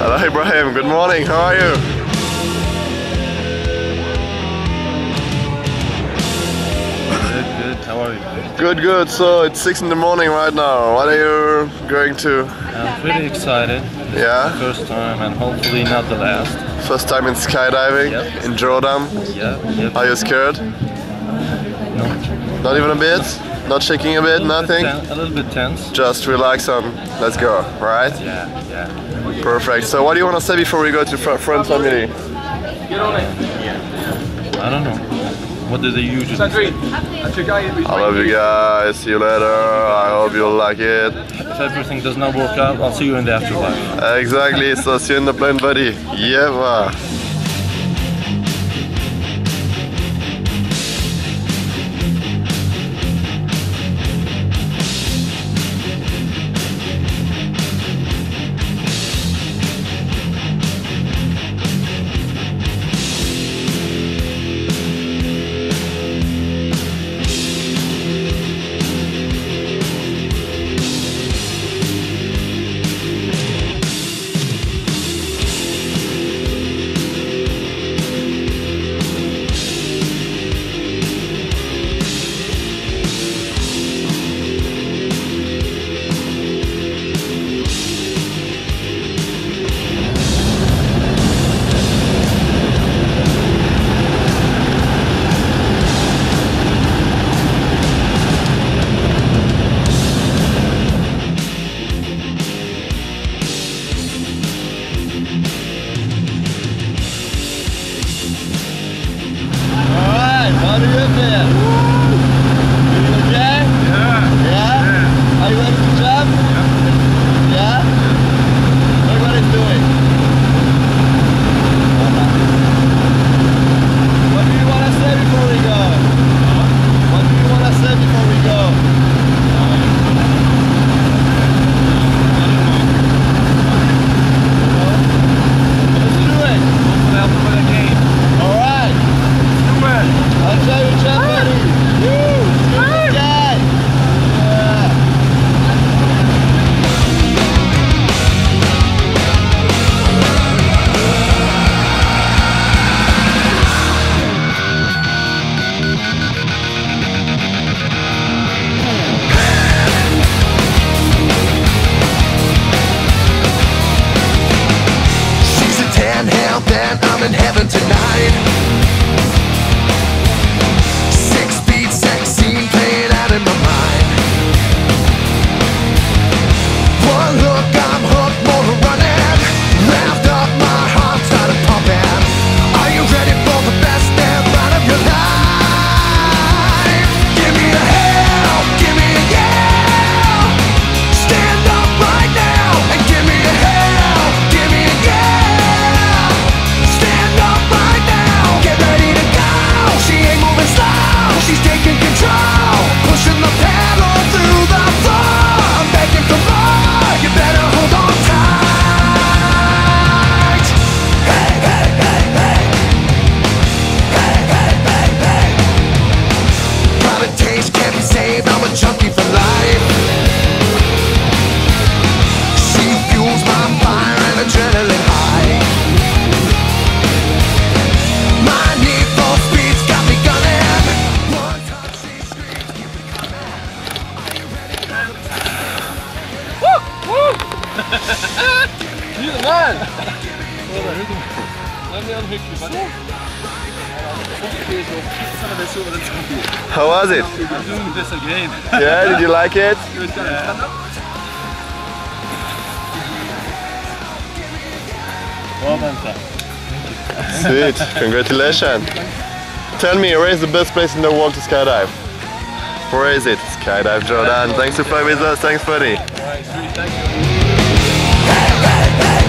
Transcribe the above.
Hello Ibrahim, good morning, how are you? Good, how are you? Good, so it's 6 in the morning right now. What are you going to? I'm pretty excited. This Yeah? is the first time and hopefully not the last. First time in skydiving? Yep. In Jordan? Yep. Are you scared? No. Not even a bit? Not shaking a bit? Nothing? A little bit tense. Just relax and let's go, right? Yeah. Perfect. So what do you want to say before we go to friends family? I don't know. What do they usually say? I love you guys, see you later, I hope you'll like it. If everything does not work out, I'll see you in the afterlife. Exactly, so see you in the plane, buddy. Yeah. I'm in heaven tonight. 6-beat sex scene playing out in my mind. One look, I'm hooked, more running. Revved up, my heart started pumping. Are you ready for the best damn ride of your life? Give me a hell, give me a yeah. Stand up right now and give me a hell, give me a yeah. She's taking control, pushing the pedal through the floor. I'm begging for more, you better hold on tight. Hey, hey, hey, hey. Hey, hey, hey, hey. Private taste can't be saved, I'm a junkie for life. She fuels my fire and adrenaline high. My need for speed's got me gunning. You're the man! How was it? I'm doing this again. Yeah, did you like it? Well done, sir. Sweet, congratulations. Tell me, where is the best place in the world to skydive? Where is it? Skydive Jordan. Thanks to fly with us, thanks Freddy. Alright, sweet, thank you. Hey, hey, hey.